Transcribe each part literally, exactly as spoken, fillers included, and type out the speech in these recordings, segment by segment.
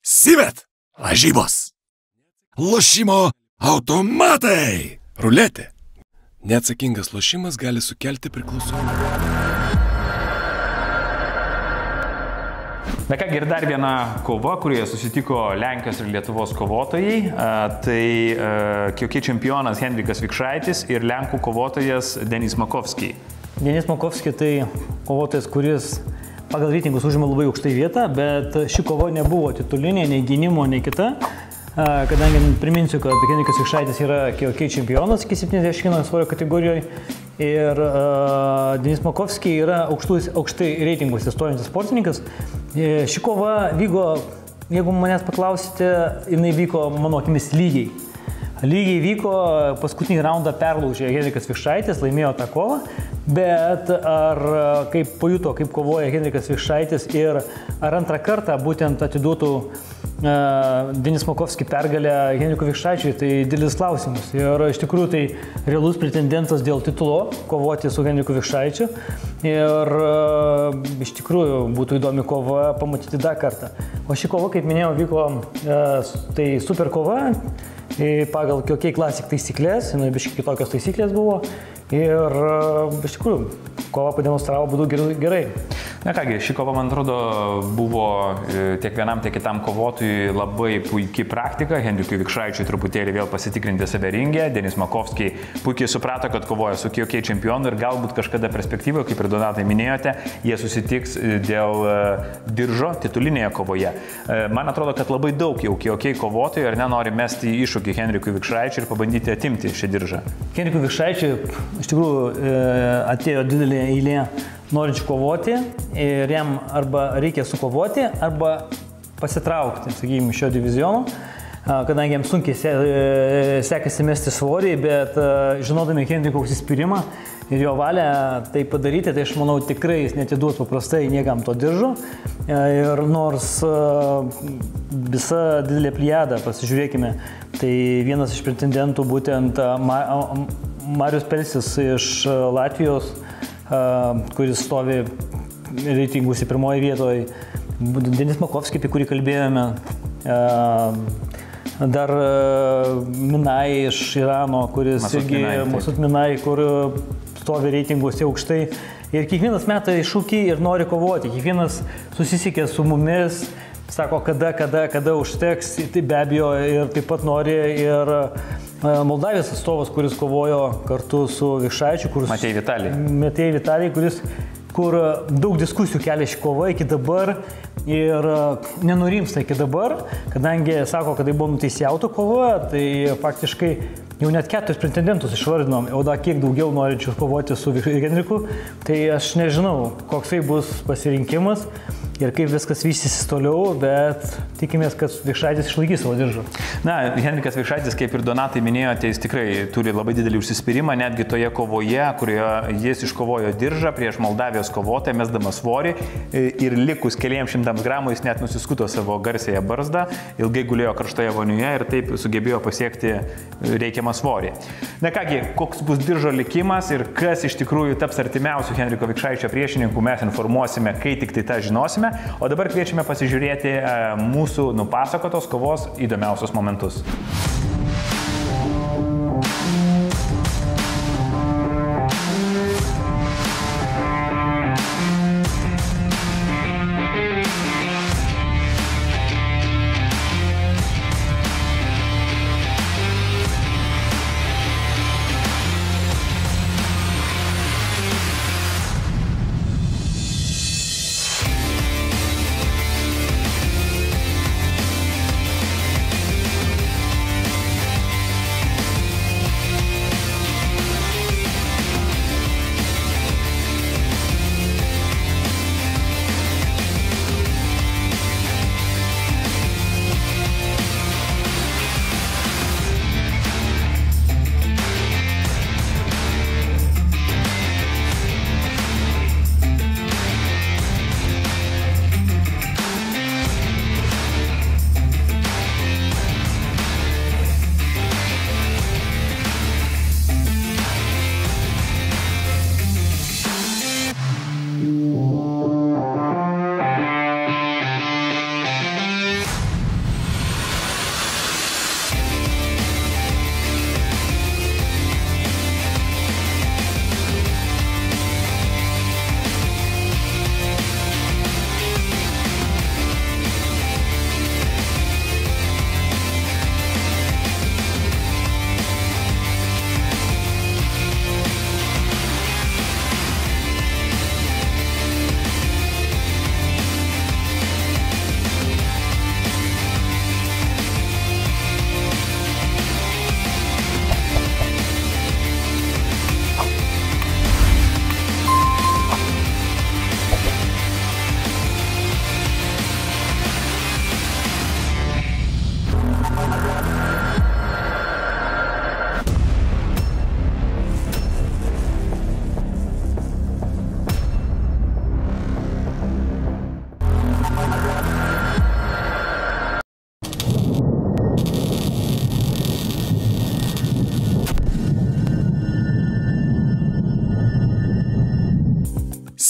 Sivet, lažybos, lošimo automatai, ruletė. Neatsakingas lošimas gali sukelti priklausomybę. Na ką, ir dar viena kova, kurioje susitiko Lenkijos ir Lietuvos kovotojai. Tai K O K čempionas Henrikas Viksraitis ir Lenkų kovotojas Denis Makowski. Denis Makowski tai kovotojas, kuris pagal reitingus užima labai aukštai vietą, bet ši kova nebuvo titulinė, nei gynimo, nei kita. Kadangi priminsiu, kad Henrikas Viksraitis yra K O K čempionas iki septyniasdešimt vieno svorio kategorijoje ir uh, Denis Makowski yra aukštus, aukštai reitinguose stojantis sportininkas. Ši kova vyko, jeigu manęs paklausite, jinai vyko mano akimis lygiai. Lygiai vyko, paskutinį raundą perlaužė Henrikas Viksraitis, laimėjo tą kovą, bet ar kaip pajuto, kaip kovoja Henrikas Viksraitis ir ar antrą kartą būtent atiduotų uh, Denis Makowski pergalę Henrikui Viksraičiui, tai didelis klausimas. Ir iš tikrųjų tai realus pretendentas dėl titulo kovoti su Henriku Viksraičiu. Ir uh, iš tikrųjų būtų įdomi kova pamatyti dar kartą. O ši kova, kaip minėjau, vyko uh, tai super kova. Pagal K O K Classic taisyklės, jinai biškai kitokios taisyklės buvo ir iš tikrųjų kova pademonstravo būdų gerai. Na kągi, ši kova, man atrodo, buvo tiek vienam, tiek kitam kovotojui labai puikiai praktika. Henrikui Viksraičiui truputėlį vėl pasitikrinti save ringę. Denis Makowski puikiai suprato, kad kovoja su K O K čempionu ir galbūt kažkada perspektyvoje, kaip ir Donatai minėjote, jie susitiks dėl diržo titulinėje kovoje. Man atrodo, kad labai daug jau K O K kovotojų ar nenori mesti iššūkį Henrikui Viksraičiui ir pabandyti atimti šį diržą. Henrikui Viksraičiui iš tikrųjų atėjo didelė eilė norinčių kovoti ir jam arba reikia sukovoti, arba pasitraukti, sakykime, šio diviziono, kadangi jam sunkiai sekasi mesti svorį, bet žinodami Henriko užsispyrimą ir jo valią tai padaryti, tai aš manau tikrai jis netiduos paprastai niekam to diržo. Ir nors visa didelė pliada, pasižiūrėkime, tai vienas iš pretendentų būtent Marius Pelsis iš Latvijos, kuris stovi reitinguose pirmoje vietoje, Denis Makowski, apie kurį kalbėjome, dar Minai iš Irano, kuris irgi Masut Minai, kur stovi reitinguose aukštai. Ir kiekvienas meta iššūkį ir nori kovoti, kiekvienas susisikė su mumis, sako, kada, kada, kada užteks, tai be abejo ir taip pat nori ir Moldavijos atstovas, kuris kovojo kartu su Viksraičiu, Matej Vitalijai. Matej Vitalijai, kuris, kur daug diskusijų kelia ši kova iki dabar ir nenurimsta iki dabar, kadangi sako, kad tai buvo nuteisėjauto kova, tai faktiškai jau net keturis pretendentus išvardinom, o dar kiek daugiau norinčių kovoti su Henriku, tai aš nežinau, koksai bus pasirinkimas ir kaip viskas vystysis toliau, bet tikimės, kad Viksraitis išlaikys savo diržą. Na, Henrikas Viksraitis, kaip ir Donatai minėjote, jis tikrai turi labai didelį užsispyrimą, netgi toje kovoje, kurioje jis iškovojo diržą prieš Moldavijos kovotoją, mesdamas svorį ir likus keliems šimtams gramų jis net nusiskuto savo garsiąją barzdą, ilgai gulėjo karštoje vonioje ir taip sugebėjo pasiekti reikiamą svorį. Na kągi, koks bus diržo likimas ir kas iš tikrųjų taps artimiausių Henriko Viksraičio priešininkų, mes informuosime, kai tik tai tą žinosime. O dabar kviečiame pasižiūrėti mūsų nupasakotos kovos įdomiausius momentus.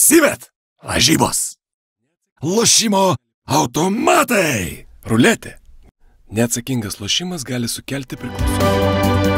Sibet. Lažybos. Lošimo automatai. Ruletė. Neatsakingas lošimas gali sukelti priklausomybę.